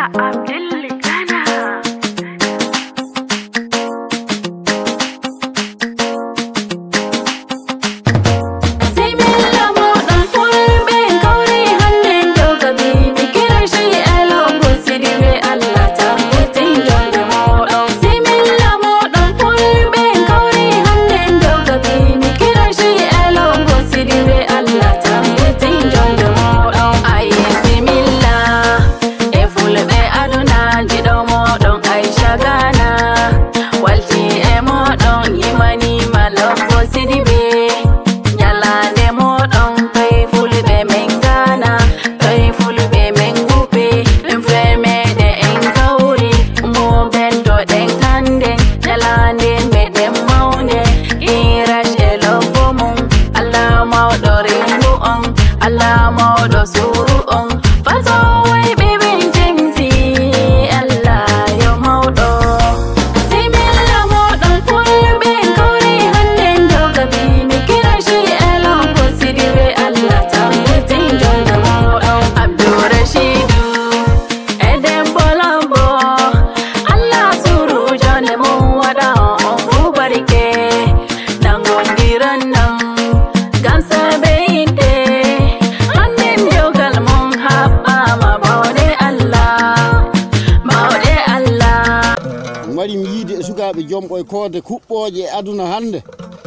Jomɓoy koode kuɓɓoje e aduna hande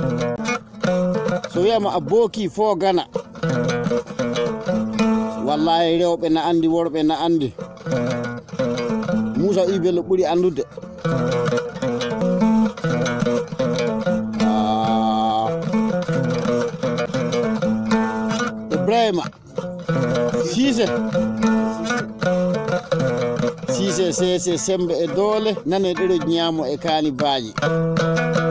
so wiyama a booki fo gana wallahi rewɓe na andi worɓe na andi Moussa Ibello ɓuri andude Ibrahima Cissé Sembe e doole nane ɗeɗo ñaamo e kaani baaji